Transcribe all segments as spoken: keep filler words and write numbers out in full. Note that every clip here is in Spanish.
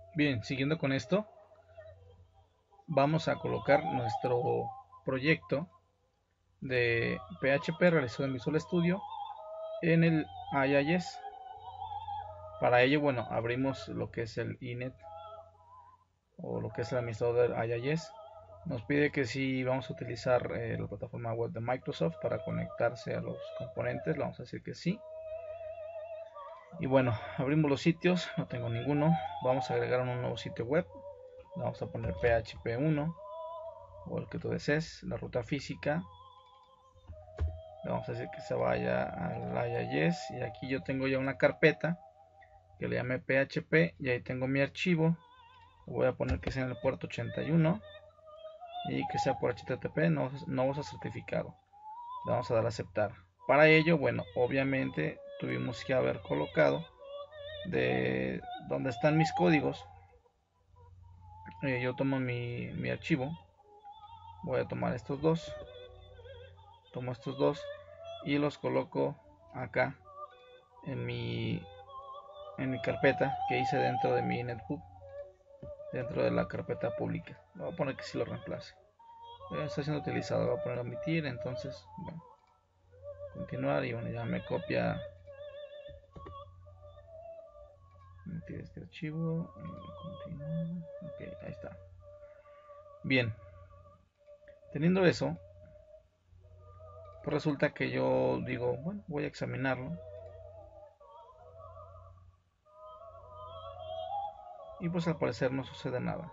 Bien, siguiendo con esto, vamos a colocar nuestro proyecto de P H P realizado en Visual Studio en el I I S. Para ello, bueno, abrimos lo que es el inet o lo que es el administrador del I I S. Nos pide que si vamos a utilizar eh, la plataforma web de Microsoft para conectarse a los componentes, le vamos a decir que sí. Y bueno, abrimos los sitios, no tengo ninguno. Vamos a agregar un nuevo sitio web. Le vamos a poner P H P uno o el que tú desees, la ruta física. Le vamos a decir que se vaya al I I S y aquí yo tengo ya una carpeta que le llame P H P y ahí tengo mi archivo. Voy a poner que sea en el puerto ochenta y uno y que sea por H T T P, no, no usa certificado. Le vamos a dar a aceptar. Para ello, bueno, obviamente tuvimos que haber colocado de donde están mis códigos. Eh, yo tomo mi, mi archivo, voy a tomar estos dos, tomo estos dos y los coloco acá en mi en mi carpeta que hice dentro de mi netbook, dentro de la carpeta pública. Voy a poner que si lo reemplace. Eh, está siendo utilizado, voy a poner omitir, entonces bueno, continuar y bueno, ya me copia omitir este archivo, continuar, ok, ahí está. Bien, teniendo eso, pues resulta que yo digo, bueno, voy a examinarlo. Y pues al parecer no sucede nada.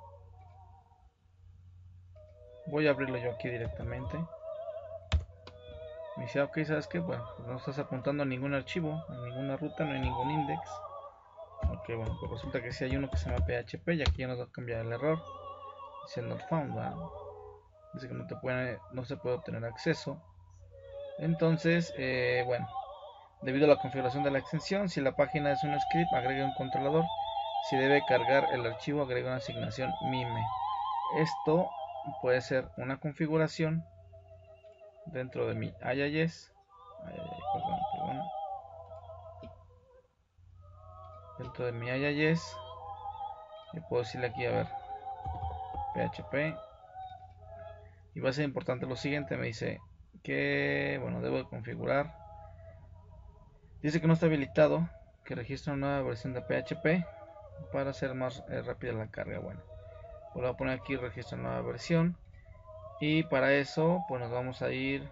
Voy a abrirlo yo aquí directamente. Me dice, ok, ¿sabes qué? Bueno, pues no estás apuntando a ningún archivo, a ninguna ruta, no hay ningún index. Ok, bueno, pues resulta que sí hay uno que se llama P H P y aquí ya nos va a cambiar el error. Dice not found, ¿verdad? Dice que no, te puede, no se puede obtener acceso. Entonces, eh, bueno, debido a la configuración de la extensión, si la página es un script, agregue un controlador. Si debe cargar el archivo, agrega una asignación mime. Esto puede ser una configuración dentro de mi I I S. Ay, ay, ay, perdón, perdón. Dentro de mi I I S, y puedo decirle aquí, a ver, P H P. Y va a ser importante lo siguiente: me dice que, bueno, debo de configurar. Dice que no está habilitado, que registre una nueva versión de P H P para hacer más eh, rápida la carga. Bueno, pues voy a poner aquí registro nueva versión. Y para eso, pues nos vamos a ir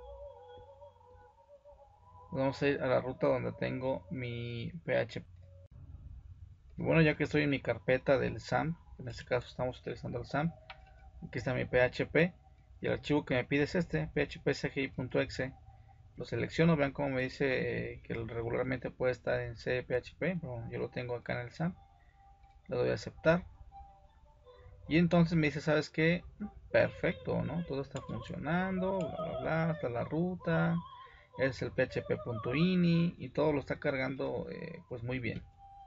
nos vamos a ir a la ruta donde tengo mi P H P. Y bueno, ya que estoy en mi carpeta del S A M, en este caso estamos utilizando el S A M, aquí está mi P H P y el archivo que me pide es este, p h p c g i punto e x e. Lo selecciono, vean cómo me dice eh, que regularmente puede estar en C P H P, pero yo lo tengo acá en el S A M. Le doy a aceptar y entonces me dice, ¿sabes qué? Perfecto, ¿no? Todo está funcionando, bla bla bla, está la ruta, es el php.ini y todo lo está cargando eh, pues muy bien.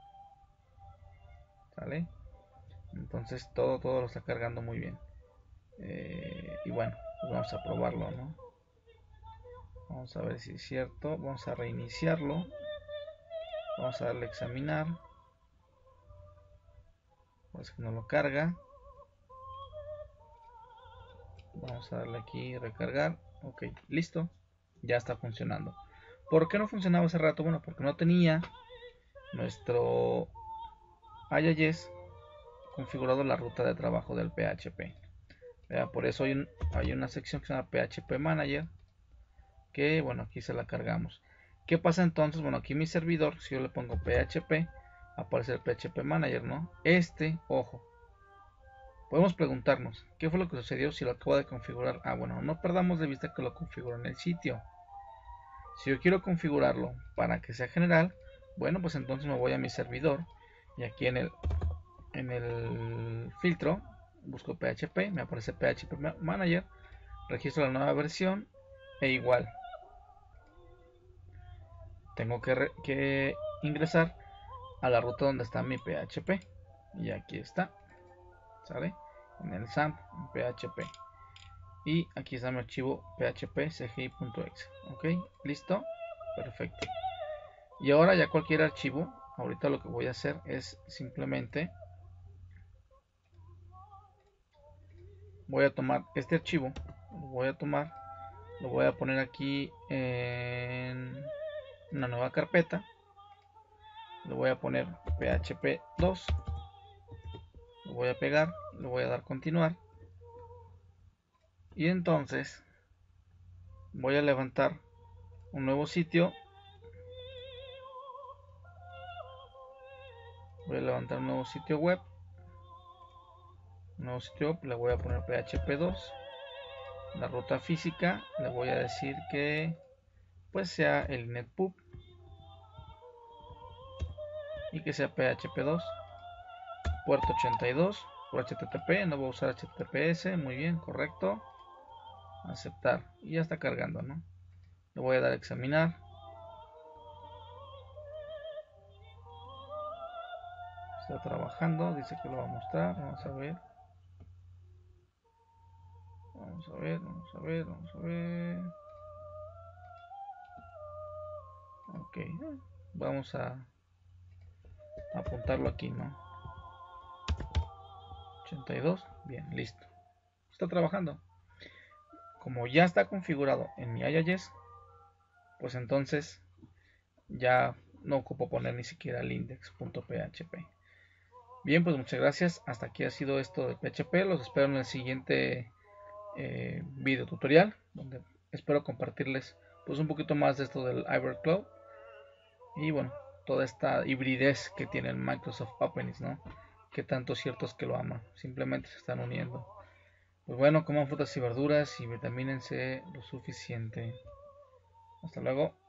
¿Sale? Entonces todo, todo lo está cargando muy bien. Eh, y bueno, pues vamos a probarlo, ¿no? Vamos a ver si es cierto. Vamos a reiniciarlo. Vamos a darle a examinar. Pues que no lo carga. Vamos a darle aquí recargar. Ok, listo. Ya está funcionando. ¿Por qué no funcionaba hace rato? Bueno, porque no tenía nuestro I I S configurado la ruta de trabajo del P H P. Por eso hay, un, hay una sección que se llama P H P Manager, que bueno, aquí se la cargamos. ¿Qué pasa entonces? Bueno, aquí mi servidor, si yo le pongo P H P, aparece el P H P Manager, ¿no? Este, ojo, podemos preguntarnos, ¿qué fue lo que sucedió si lo acabo de configurar? Ah, bueno, no perdamos de vista que lo configuro en el sitio. Si yo quiero configurarlo para que sea general, bueno, pues entonces me voy a mi servidor y aquí en el, en el filtro busco P H P, me aparece P H P Manager, registro la nueva versión e igual tengo que, re, que ingresar a la ruta donde está mi P H P y aquí está, ¿sale? En el S A M P H P y aquí está mi archivo php cgi.exe. ok, listo, perfecto. Y ahora ya cualquier archivo, ahorita lo que voy a hacer es simplemente voy a tomar este archivo, lo voy a tomar, lo voy a poner aquí en una nueva carpeta, le voy a poner P H P dos, lo voy a pegar, le voy a dar continuar y entonces voy a levantar un nuevo sitio. Voy a levantar un nuevo sitio web. Un nuevo sitio web, le voy a poner P H P dos. La ruta física, le voy a decir que pues sea el netpub y que sea P H P dos. Puerto ochenta y dos por H T T P, no voy a usar H T T P S. Muy bien, correcto. Aceptar y ya está cargando, ¿no? Le voy a dar a examinar. Está trabajando, dice que lo va a mostrar. Vamos a ver. Vamos a ver, vamos a ver, vamos a ver. Ok, vamos a apuntarlo aquí, ¿no? ochenta y dos, bien, listo. Está trabajando. Como ya está configurado en mi I I S, pues entonces ya no ocupo poner ni siquiera el index.php. Bien, pues muchas gracias. Hasta aquí ha sido esto de P H P. Los espero en el siguiente eh, video tutorial, donde espero compartirles pues un poquito más de esto del Ibercloud y bueno, toda esta hibridez que tiene el Microsoft Openings, ¿no? Que tanto cierto es que lo ama, simplemente se están uniendo. Pues bueno, coman frutas y verduras y vitamínense lo suficiente. Hasta luego.